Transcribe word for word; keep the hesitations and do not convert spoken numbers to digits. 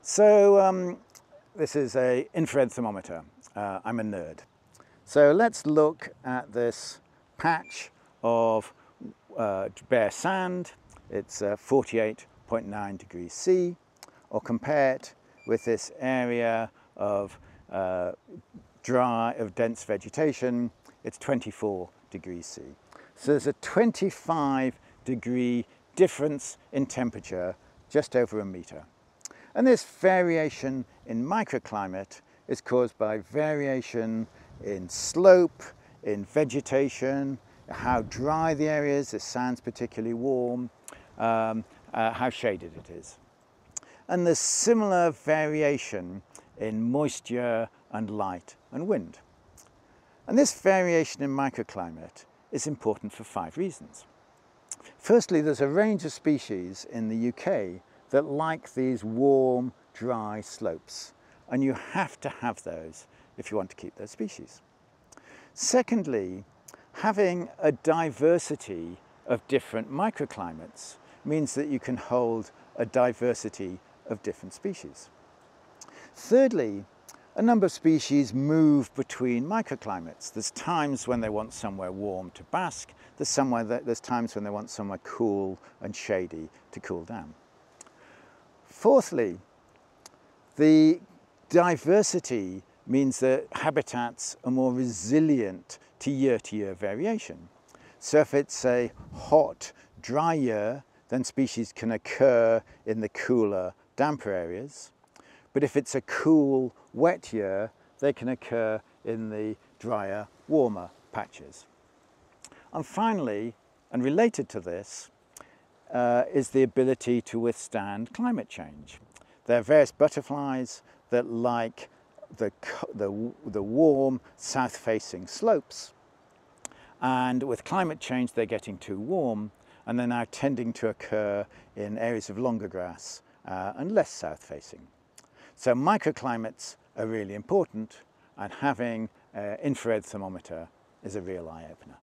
So um, this is an infrared thermometer. Uh, I'm a nerd. So let's look at this patch of uh, bare sand. It's uh, forty-eight point nine degrees C, or compare it with this area of uh, dry, of dense vegetation. It's twenty-four degrees C. So there's a twenty-five degree difference in temperature, just over a meter. And this variation in microclimate is caused by variation in slope, in vegetation, how dry the area is, if sand's particularly warm, um, uh, how shaded it is. And there's similar variation in moisture and light and wind. And this variation in microclimate is important for five reasons. Firstly, there's a range of species in the U K that like these warm, dry slopes, and you have to have those if you want to keep those species. Secondly, having a diversity of different microclimates means that you can hold a diversity of different species. Thirdly, a number of species move between microclimates. There's times when they want somewhere warm to bask, there's, somewhere that, there's times when they want somewhere cool and shady to cool down. Fourthly, the diversity means that habitats are more resilient to year-to-year variation. So if it's a hot, dry year, then species can occur in the cooler, damper areas. But if it's a cool, wet year, they can occur in the drier, warmer patches. And finally, and related to this, uh, is the ability to withstand climate change. There are various butterflies that like the, the, the warm, south-facing slopes. And with climate change, they're getting too warm, and they're now tending to occur in areas of longer grass uh, and less south-facing. So microclimates are really important, and having an infrared thermometer is a real eye-opener.